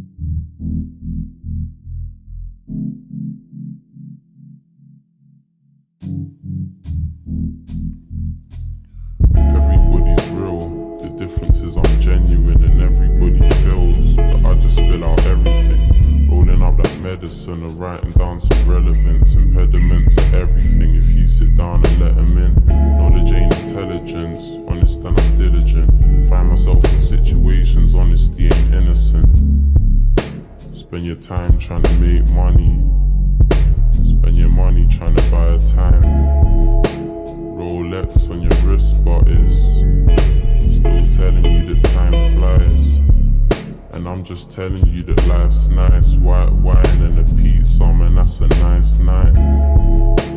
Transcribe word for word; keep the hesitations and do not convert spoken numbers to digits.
Everybody's real, the difference is I'm genuine and everybody feels that I just spill out everything. Rolling up that medicine or writing down some relevance, impediments to everything if you sit down and let them in. Knowledge ain't intelligence, honest and I'm diligent. Find myself in situations, honesty ain't innocent. Spend your time trying to make money, spend your money trying to buy a time. Rolex on your wrist, but it's still telling you that time flies. And I'm just telling you that life's nice. White wine and a pizza, man, that's a nice night.